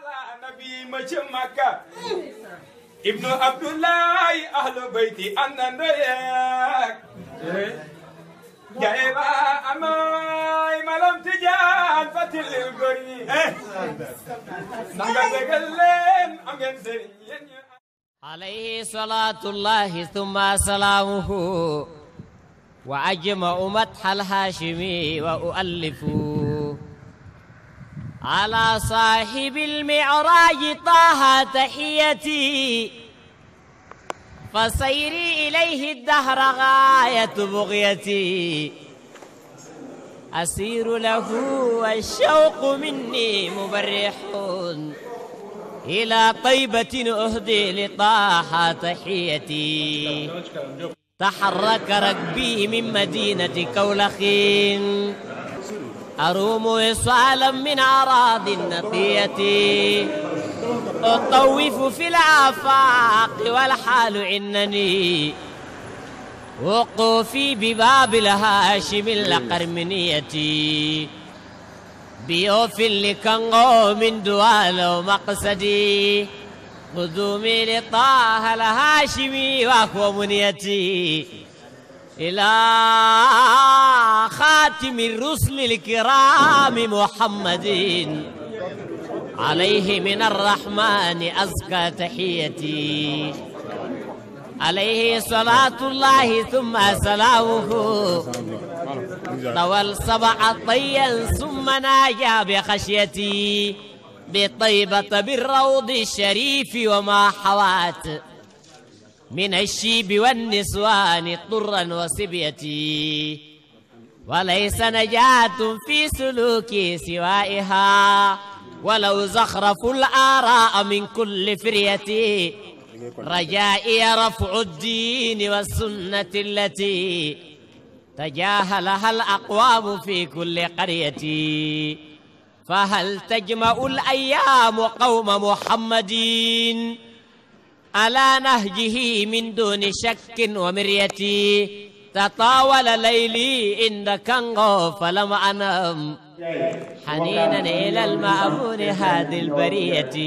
نبي مكة ابن عبد الله أهل بيتي أنا نياك جايبا أماي ملم تجان فتل القري نغزقلين أمين سرين عليه صلاة الله ثم سلامه وأجمع مدح الهاشمي وأؤلف على صاحب المعراج طه تحيتي فسيري إليه الدهر غاية بغيتي أسير له والشوق مني مبرح إلى طيبة أهدي لطه تحيتي تحرك ركبي من مدينة كولخ أروم وصالا من أراضي النقية أطوف في الآفاق والحال إنني وقوفي بباب الهاشم القرمنية بيوف لكنغو من دوال ومقصدي قدومي لطه الهاشمي وهو منيتي إلى خاتم الرسل الكرام محمد عليه من الرحمن أزكى تحيتي عليه صلاة الله ثم سلامه طوى السبع طيا ثم ناجى بخشيتي بطيبة بالروض الشريف وما حوات من الشيب والنسوان طرا وصبيتي وليس نجاة في سلوكي سوائها ولو زخرفوا الآراء من كل فريتي رجائي رفع الدين والسنة التي تجاهلها الأقوام في كل قرية فهل تجمع الأيام قوم محمد على نهجه من دون شك ومرية تطاول ليلي إن كنغو فلم أنم حنينا إلى المأمون هذه البرية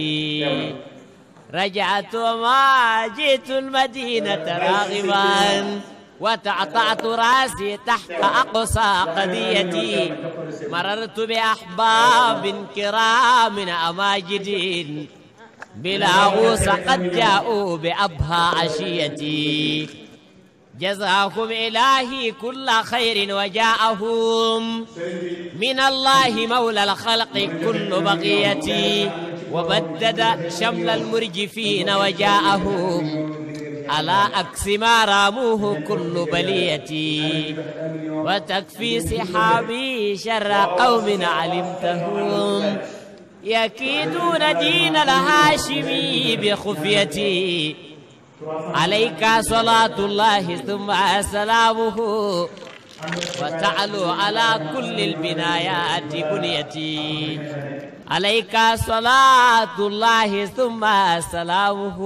رجعت وما جئت المدينة راغبا وتعطعت راسي تحت أقصى قضيتي مررت بأحباب كرام أماجد بلاغوس قد جاءوا بأبهى عشيتي جزاهم إلهي كل خير وجاءهم من الله مولى الخلق كل بقيتي وبدد شمل المرجفين وجاءهم على أكس ما راموه كل بليتي وتكفي سحابي شر قوم علمتهم يكيدون دين الهاشمي بخفيتي عليك صلاة الله ثم سلامه وتعلو على كل البنايات بنيتي عليك صلاة الله ثم سلامه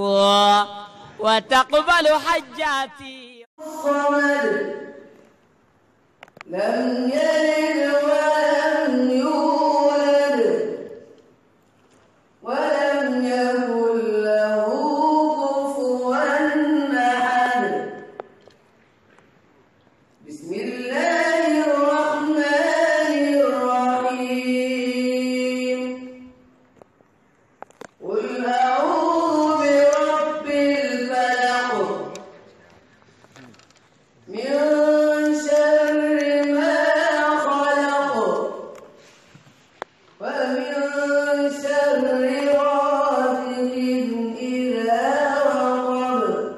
وتقبل حجاتي الصمد لم يلد ولم يولد ولم يكن له كفوا أحد بسم الله الرحمن الرحيم قل أعوذ برب الفلق من شر ما خلق ومن شر غاسق إذا وقب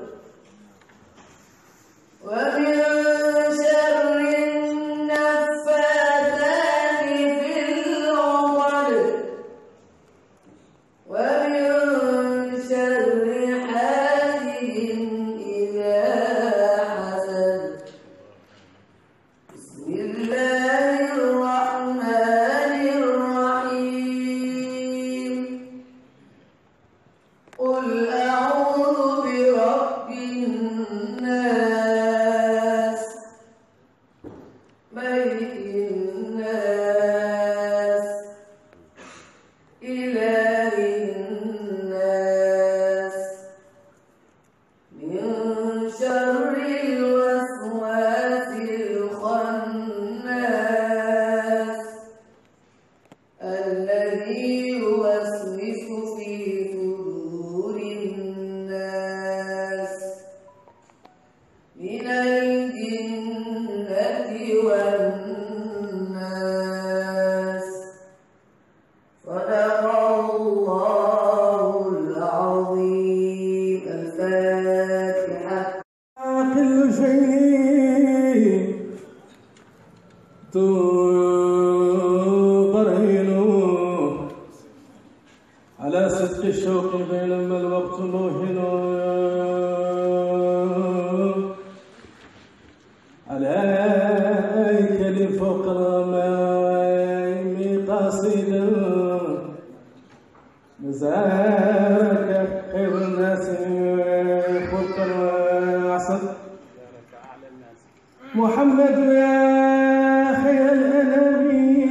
ومن شر النفاثات في العقد ومن على صدق الشوق بينما الوقت موهن عليك لفوق الرمايم قصيدا مزارك خير الناس فوق العصر محمد يا خير الأنام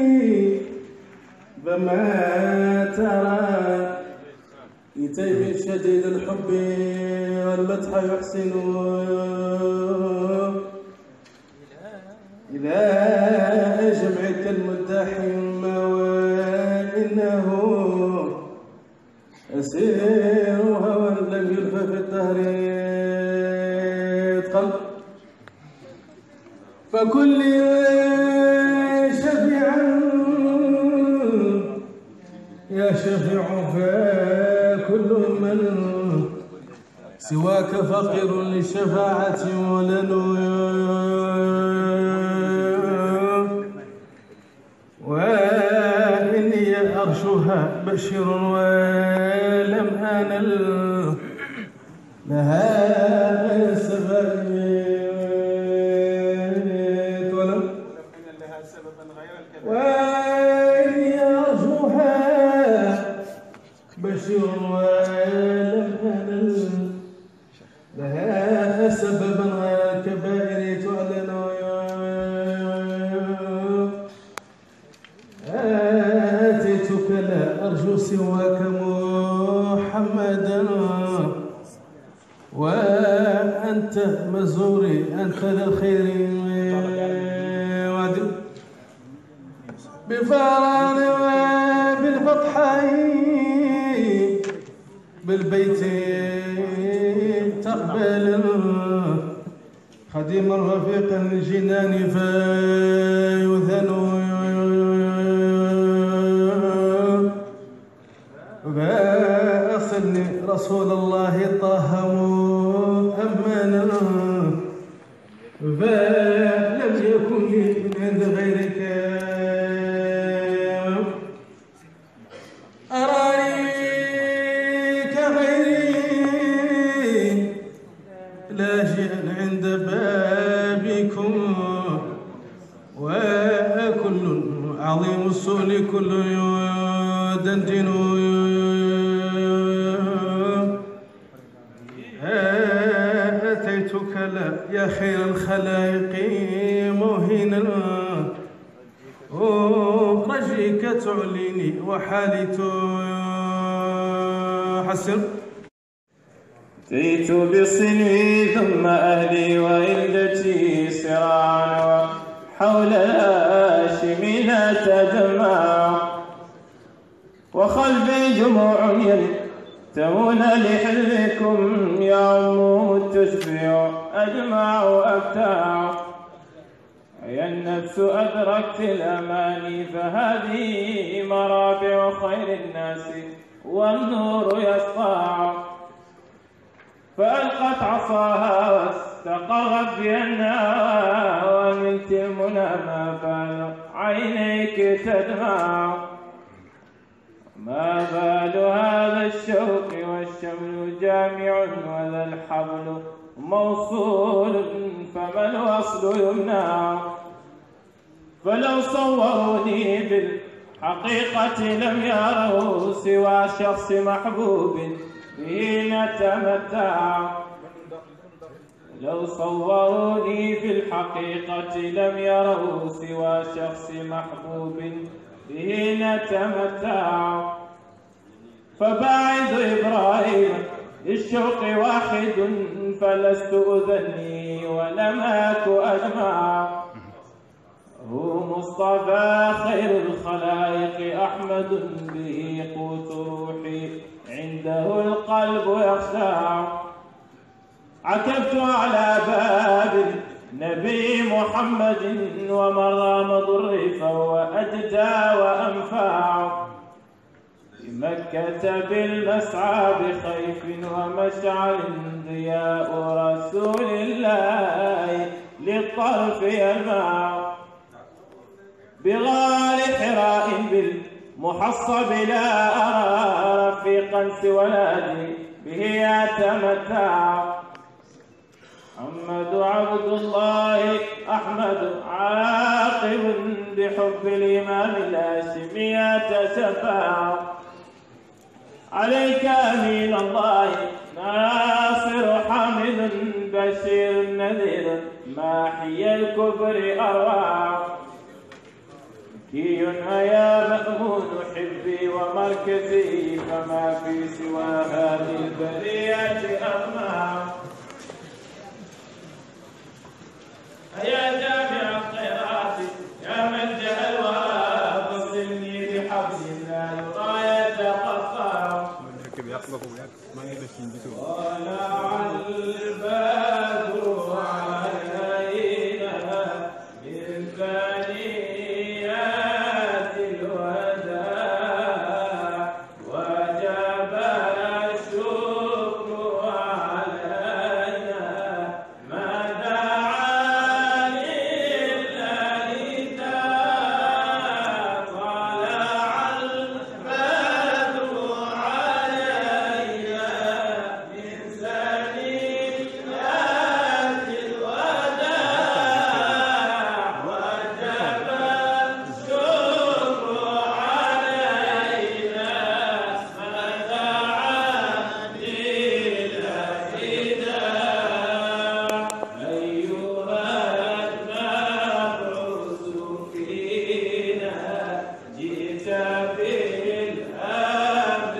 فما ترى لتيب شديد الحب والمدح يحسن إلى جمعك المداحم وإنه أسير هوى لم يلف في الدهر قلب فكل شفيعا يا شفيع فكل من سواك فقير للشفاعة ولن وإني أرشها بشير ولم آنل لها سبيت ولم وإني أرجوها بشير ولم آنل لها سببا غير الكبائر تعلن آتيتك لا أرجو سواك محمدا وأنت مزوري أنت للخير وعد بفاران وبالبطحاء بالبيت تقبل خديما رفيقا للجنان فيذن فأصلني رسول الله طه مؤمنا فلم يكن لي من عند غيرك أراني كغيري لاجئا عند بابكم وكل عظيم السؤل كل يدندن أتيتك لا يا خير الخلائق مهينا رجيك تعليني وحالي تحسن أتيت بصنوي ثم أهلي وإلدتي صراعا حول الهاشمين تجمع وخلفي جموع يلتمون لحلكم يعم تشبع أجمع وأبتاع يا النفس أدركت الأماني فهذه مرابع خير الناس والنور يسطع فألقت عصاها واستقرت بأنها وملت المنى ما بال عينيك تدمع ما بال هذا الشوق والشمل جامع وذا الحبل موصول فما الوصل يمنع فلو صوروني بالحقيقة لم يروا سوى شخص محبوب به نتمتع لو صوروني في الحقيقة لم يروا سوى شخص محبوب به نتمتع فباعد إبراهيم للشوق واحد فلست أذني ولم أك أجمع هو مصطفى خير الخلائق أحمد به قوت روحي عنده القلب يخشع عكفت على باب النبي محمد ومر مضر فهو أجدى وأنفع بمكة بالمسعى بخيف ومشعل ضياء رسول الله للطرف يلمع بغار حراء بالمحصب لا أرى طريقا سوى الهادي به يتمتع. محمد عبد الله أحمد عاقب بحب الإمام الهاشمي يتشفع. عليك أمين الله ناصر حامد بشير نذير ماحي الكفر أروع. كي يا مأمون حبي ومركزي فما في سوى هذه البرية أطمع. يا جامع الخيرات يا ملجأ الورى فصلني بحبل لا يرى يتقطع. طلع البدر علينا من ثنيات الوداع وجب الشكر علينا ما دعا لله داع. طلع البدر علينا من ثنيات الوداع وجب الشكر علينا ما دعا لله داع. أيها المبعوث فينا جئت بالأمر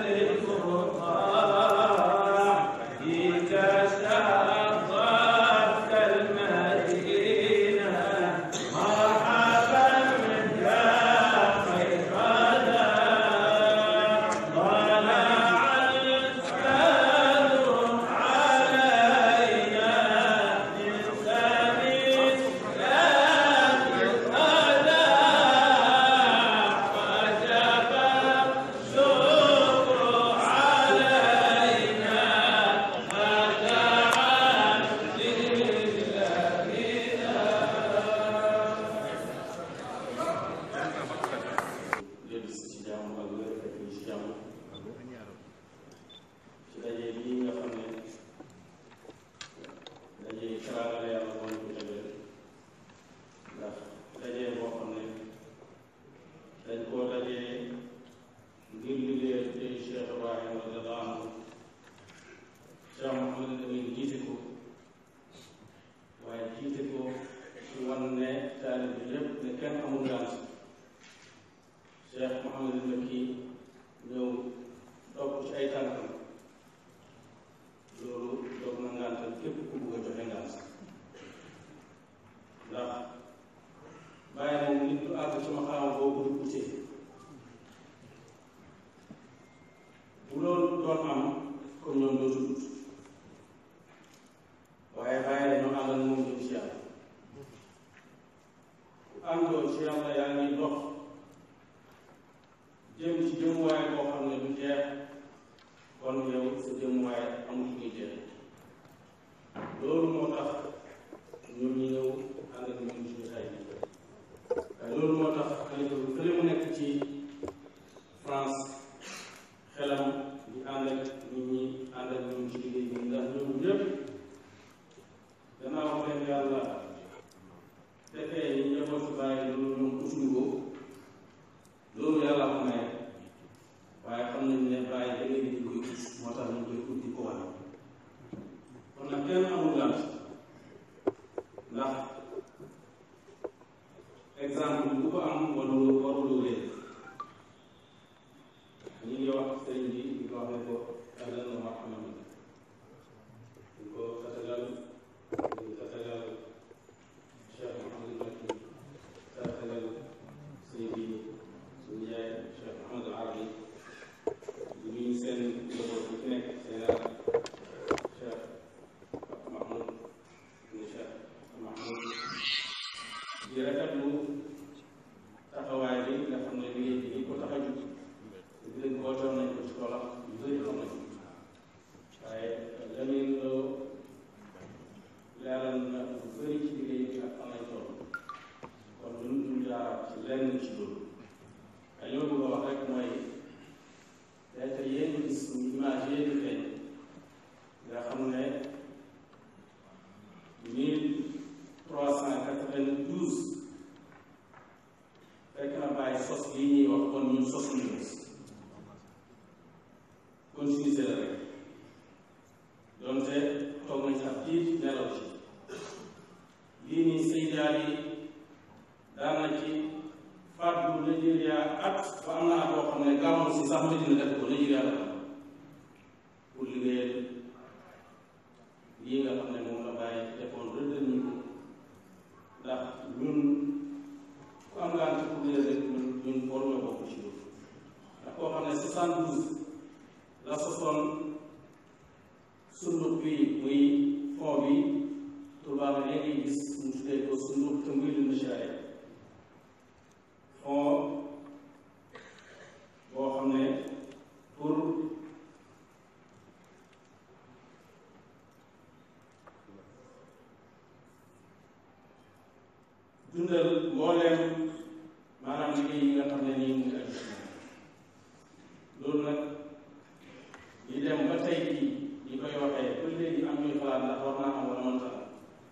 المطاع. جئت شرفت المدينة مرحبا يا خير داع. طلع البدر علينا من ثنيات الوداع وجب الشكر علينا ما دعا lépp ci jàmm ak wér fekk ci jàmm ci daje bii nga xam ne daje teraanga la yàlla moo ñu ko jagleel ndax daje boo xam ne dañ koo daje ngir liggéeyal tey Cheikh Ibrahim radiyallahu anhu. Cheikh Mouhamadou Lamine jiite ko waaye jiite ko ci wan ne taalib bi yépp ne kenn amul ngànt. Cheikh Mouhamadou Makki ñëw topp ci ay tànkam loolu toog na ngàntal képp ku bugg a joxe ngànt ndax bàyyi moom nit du àgg ci maqaam boobu du utee. bu loolu doon am kon ñoom dootu dut waaye bàyyi la ñoo àndal moom jëm ci yàlla. ku àndoo ci yàlla yaa ngi dox jëm ci jëmuwaay boo xam ne du jeex kon yow sa jëmuwaay amul fu muy jeex. loolu moo tax ñun ñu ñëw ànd ak ñun ci jotaay bi waaye loolu moo tax xalifa bi fële mu nekk ci France xelam di ànd ak nit ñi ànd ak ñun ci liggéey bi ndax ñoom ñëpp gannaaw leen yàlla fekkee ñi njaboot si bàyyi loolu ñoom usuñu ko loolu yàlla xam ne waaye xam nañ ne bàyyi ba léegi di koy ut moo tax ñu koy ut di ko wane. kon nag kenn amul ngànt ndax exemple bu ko am waruloo leen. ñu ngi wax sëriñ bi di ko wax ne ko yàlla na wax xamam di ko tatagal di tatagal Cheikh Mouhamadou Makki tatagal Seydi suñu yaay Cheikh Mouhamadou Arabi di nuyu seen njaboot bi fi nekk seen Cheikh Mahmoud ni Cheikh Mahmoud di rafetlu taxawaay bi nga xam ne liggéey bi ko tax a jug di leen bootoon nañ ko ci toolam yu bëri xam nañ image yi di feeñ nga xam ne 1392 fekk na bàyyi sos yi ñuy wax kon ñun sos ñu continuité la rek donte toog nañ sax diir nelaw ci lii nii Seydaal yi daan na ci fàddu Nigeria at ba am na at boo xam ne gàmmu si sax Medina def ko Nigeria la pour liggéeyal lii nga xam ne moom la bàyyi defoon rëddal ñu ko ndax ñun ku am ngaan ci pour rek ñun war nga bokk ci loolu ndax koo xam ne 72 la sosoon sunduk bi muy fond bi tubaab bi léegi gis mu tuddee ko sunduk tamwilul mashaari'a fond boo xam ne pour dundal mbooleem maanaam liggéey yi nga xam ne nii mu ngi aju loolu nag ñu dem ba tey jii ñi koy waxee ba léegi am ñuy xalaat ndax war naa am wala mënta am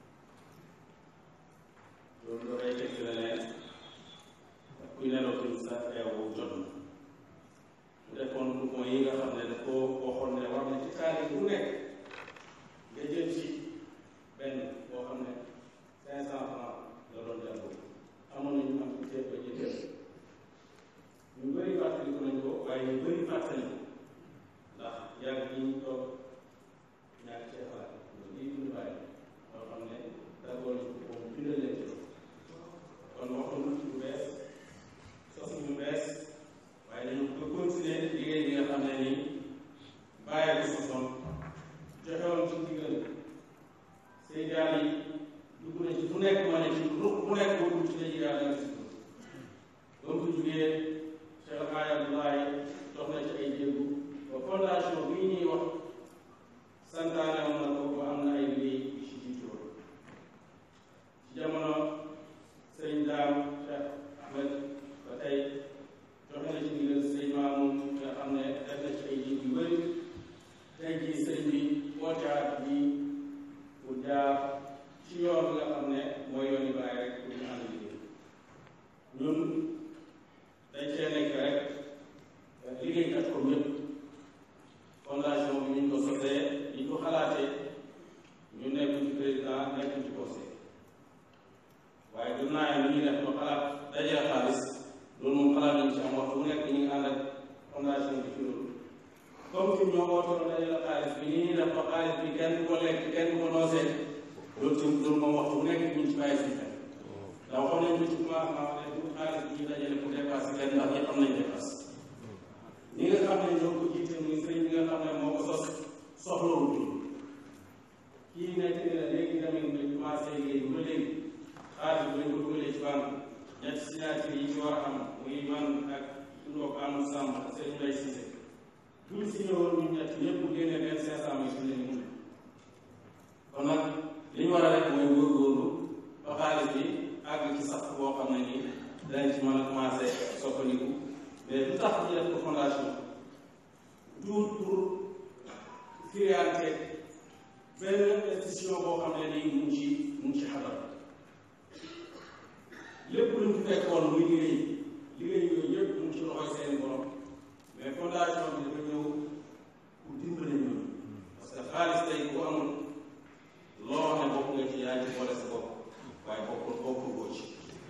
loolu dafay teg la ne kuy nelaw tamit sa eewu jot na mu defoon groupement yi nga xam ne daf ko waxoon ne war na ci taarix bu nekk nga jël ci benn boo xam ne 500 francs la doon jàppoo amoon nañu am ci ceeb ba jëkkër ñu bëri fàttaliku nañ ko waaye ñu bëri fàttali ndax yàgg yi ñu toog ñaari ceeb la lii duñu bàyyi loo xam ne d'accord nañ ko moom bindal leen ci kon waxuñu ci lu bees sos ñu bees waaye dañu ko continuer liggéey bi nga xam ne nii bàyyi bi sosoon joxewoon ci digal Seydaal yi dugg na ci fu nekk ma ne ci ruq bu nekk boo dugg ci léegi yàlla nga si ba mu ko jugee Cheikh Alhaji Abdoulaye dox na ci ay jéegu ba fondation bii ñuy wax santaane woon na ko ba am na ay liggéey yu ci jiitu woon ci jamono sëñ Daam Cheikh Ahmed ba tey joxe na ci ndigal sëñ Mamoun nga xam ne def na ci ay jéegu yu bëri tey jii sëñ bi wooteaat bi pour jaar ci yoon bi nga xam ne mooy yoon yu bàyyi rek pour ñu ànd liggéey ñun dañ cee nekk rek liggéeykat comme ñëpp fondation bi ñu ko sosee ñu ko xalaatee ñu nekk ci président nekk ci conseil waaye du naa lu ñuy def ba xalaat dajale xaalis loolu moom xalaat nañ ci am waxtu bu nekk ñu ngi ànd ak fondation bi ci loolu comme fi ñoo wootoon dajale xaalis bi ni ñuy def ba xaalis bi kenn du ko lekk kenn du ko noosee loolu tamit loolu moom waxtu bu nekk ñu ci bàyyi suñu xel ndax waxoon nañ ko ci commencement ne bu xaalis bi ñu dajale pour dépasser kenn ndax ñëpp am nañ dépasse ñi nga xam ne ñoo ko jiite muy sëriñ bi nga xam ne moo ko sos soxlawul kii nekk ni la léegi tamit dañ commencé liggéey ba léegi xaalis bi dañ ko dugalee ci banque ñetti signature yi ci war a am muy man ak suñu mbokk Amadou Samb ak Serigne Mbaye Cissé buñ si ñëwoon ñun ñett ñëpp bu génnee benn 500 mille suñu leen mun kon nag li ñu war a rek mooy góorgóorlu ba xaalis bi àgg ci sax boo xam ne nii dañ ci mën a commencé soppandiku mais du tax ñu def ko fondation tout pour firiante benn institution boo xam ne nii mu ngi ci xadar lépp luñ fi fekkoon muy liggéey yooyu yëpp mu ngi ci loxoy seen borom mais fondation bi dafa ñëw pour dimbale ñoom parce que xaalis tey ku amul loo xam ne bokk nga ci yaa ngi boole sa bopp waaye bokkul koo ci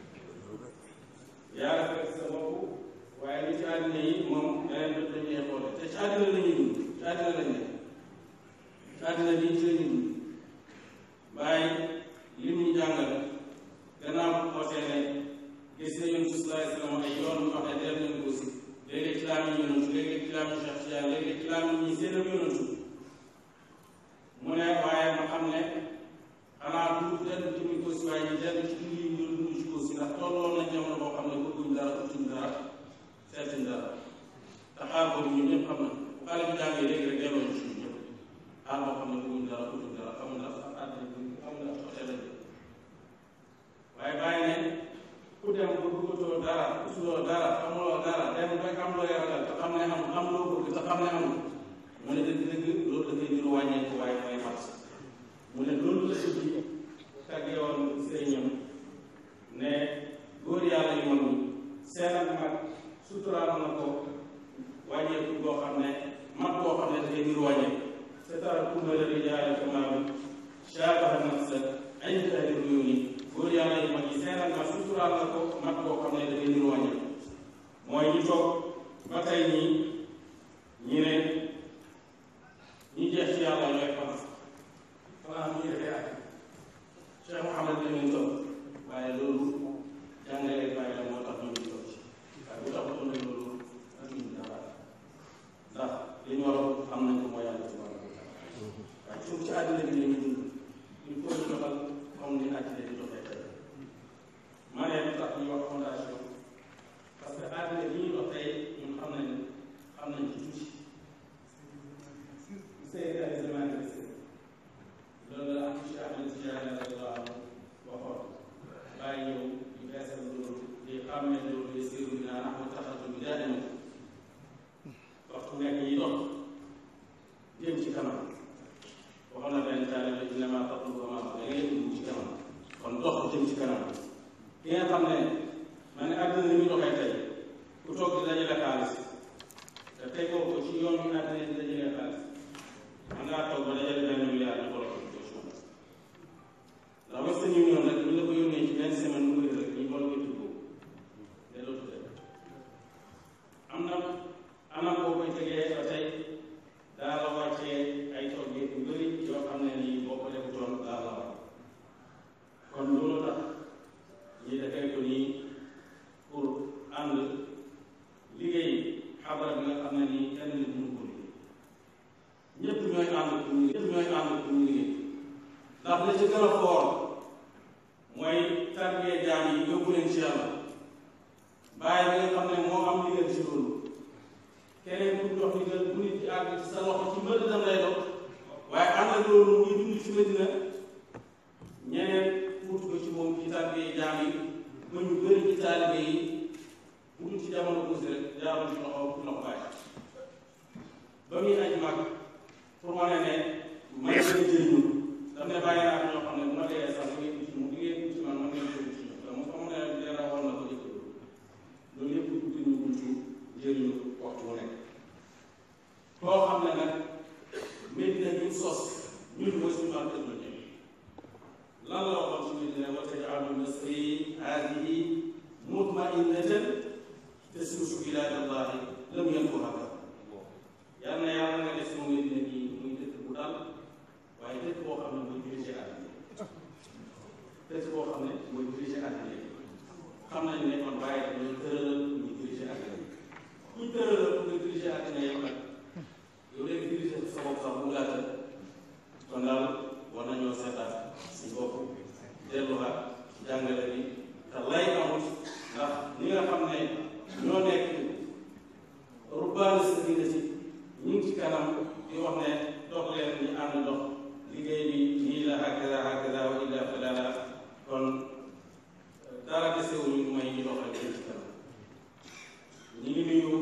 yaa rafet sa bopp waaye li ci àddina yi moom beneen bët dañuy xoole te ci àddina la ñuy dund ci àddina lañ nekk ci àddina bii ci la ñuy dund bàyyi lim ñu jàngal gannaaw bu xootee ne gis na yoon sallallahu alayhi wa sallam ay yoon yu wax ne def nañ ko aussi léeg-léeg ci laa mi yonantu léeg-léeg ci laa mi Cheikh Tidiane léeg-léeg ci laa mi ñi seen ak yonantu mu ne waaye ma xam ne xanaa du dellu ci muy ko si waaye ñu dellu ci dund yi ñu dund ci ko si ndax tolloon nañ jamono boo xam ne bëgguñ dara utuñ dara seetuñ dara te xaar boobu ñun ñëpp xam na bu xale bi jàngee léegi rek delloo ñu ci ñun ñëpp xaar boo xam ne bëgguñ dara utuñ dara xamul ndax sax àddina bi xamul ndax ote la waaye bàyyi ne ku dem ba bëggatoo dara usuloo dara xamuloo dara dem rek am loo yaral te xam ne am loo bëgg te xam ne amul mu ne dëgg-dëgg loolu dafay niru wàññeeku waaye mooy mat mu ne loolu la sëñ bi tàggee woon sëriñam ne góor yàlla yu mag ñi seen ak mag suturaal na ko wàññeeku boo xam ne mat boo xam ne dafay niru wàññeeku setara kumbala rijaala kamaam shaabaha nafsa inda ahli ruyuuni góor yàlla yu mag yi seen ak mag suturaal na ko mat boo xam ne dafay niru wàññeeku mooy ñu toog ba tey ñi ne ñi jeex ci yàlla ñooy fanaan ñu defee ak Cheikh Mouhamed la ñu toog waaye loolu jàngale bàyyi la moo tax ñu ngi toog ci waaye bu taxutoon nag loolu ak ñu dara ndax li ñu war a am nañ ko mooy yàlla subhanahu wa taala waaye suuf ci àddina bi la ñu dund il faut ñu doxal comme ni àddina di doxee tey ma ne lu tax ñu wax fondation parce que àddina bi ñuy dox tey ñun xam nañ ci tuuti Seydi Ali Zamani loolu la am ci Ahmed Tidiane radiyallahu anhu waxoon bàyyi ñëw ñu feesal loolu di xàmme loolu di siiru bi naan Ahmed taxatu bi daadima waxtu nekk ñi dox jëm ci kanam waxoon na benn taalibe bi innama tatlubu ma da ngay jëm ci kanam kon dox jëm ci kanam ki nga xam ne ma ne àddina ni muy doxee tey ku toog di dajale xaalis te tegoo ko ci yoon bi àddina di dajale xaalis man ngaa toog ba dajale benn milliard ñu bolok ndax Western Union nag ñu la ko yónnee ci benn semaine mu bëri rek ñu boole ko tudd ne doo tuddee am na anam boo koy tegee ba tey daa la wàccee ay toog yu bëri yoo xam ne nii boo ko defutoon daa la war kon loolu tax ñi defee ko nii pour ànd liggéey xabar bi nga xam ne nii kenn nit mënu ko liggéey ñëpp ñooy ànd pour ñu liggéey ndax la ci gën a foor mooy tarbiyee jaam yi yóbbu leen ci yàlla bàyyi bi nga xam ne moo am ndigal ci loolu keneen ku jox ndigal bu nit ci àgg ci sa loxo ci mbënd dam lay dox waaye ànd ak loolu muy dund ci Medina ñeneen fuutu ko ci moom ci tarbiyee jaam yi ba ñu bëri ci taalibe yi bu dul ci jamono buusi rek jaaroon ci loxo bàyyi ba muy aj mag pour wane ne may gën a jëriñu daf ne bàyyi naa ñoo xam ne bu ma dee sax li ngeen ci moom li ngeen ci man man ngeen jëriñ ci ñoom mu xam ne dara war na ko jëkk loolu yëpp ubbi ñu buntu jëriñu waxtu wu nekk koo xam ne nag Medina ñu sos ñun mooy suñu marque de lan la waxoon ci Medina wa taj'alu masri haadihi mutma'innatan tasiru bilaadallahi lam yankuha yal na yàlla nga def sama Medina nii muy dëkk bu dal waaye dëkk boo xam ne mooy dirigé àddina dëkk boo xam ne mooy dirigé àddina xam nañu ne kon bàyyi dañoo tëralal ñu dirigé àddina ñu tëralal pour nga dirigé àddina yow nag yow léegi dirigé sa bopp sax bu gàtt kon daal war nañoo seetaat suñu bopp delluwaat jàngale bi te lay amul ndax ñi nga xam ne ñoo nekk rubbaani sa si ñu ngi ci kanam di wax ne dox leen ñu ànd dox liggéey bi nii la hakada wa illa falala kon dara desewuñu may ñu dox rek ci kanam ñu ngi nuyu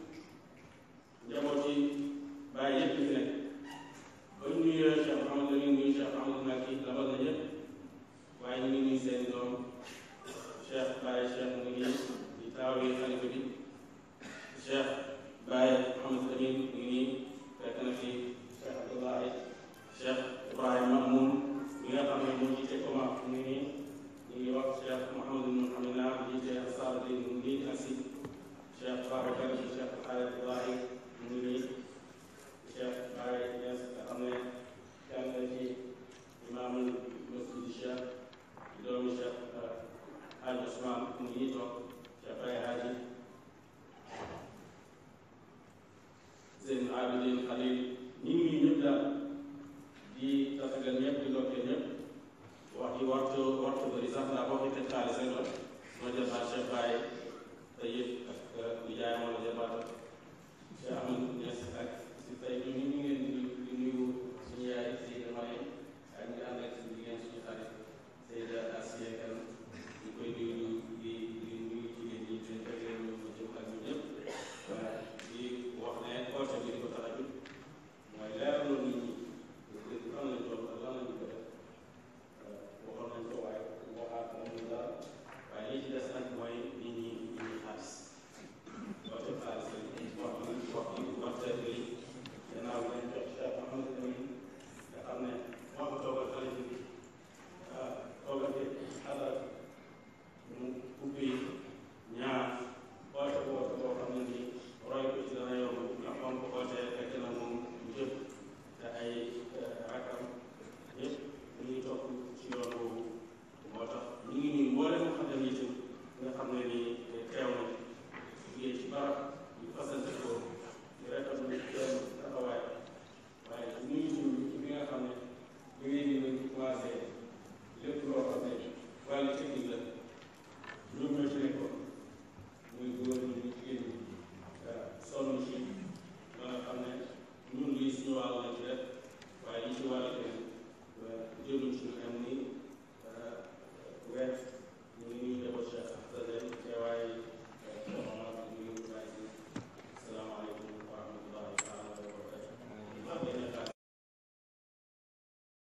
njaboot yi bàyyi yëpp fi nekk ba ñu nuyu Cheikh Mouhamed la ñu nuyu Cheikh Mouhamed Maki labal na ñëpp waaye ñu ngi nuyu seen doom Cheikh Baye Cheikh mu ngi di taaw yi xalifa bi Cheikh Baye Mouhamed Amin mu ngi fekk na fi Cheikh Abdoulaye Cheikh Ibrahima Mamoun mi nga xam ne moo jiite Koma mu ngi nii ñu ngi wax Cheikh Mouhamadou Mouhamed Naar jiite Ansar Din mu ngi nii asi Cheikh Babacar Cheikh Abdoulaye mu ngi nii Cheikh Baye Niass nga xam ne kenn la ci imaamul masjid Cheikh doomi Cheikh Hadj Ousmane mu ngi nii toog Cheikh Baye Hadji Seen Abidin Khalil ñu ngi ñëpp daal di tatagal ñëpp di lokkee ñëpp wax ji wartu bëri sax ndax boo xitee xaalis rek la moo jëlbaat Cheikh Baye Tayyib ak nijaayam wala jëlbaat Cheikh Ahmed Niass ak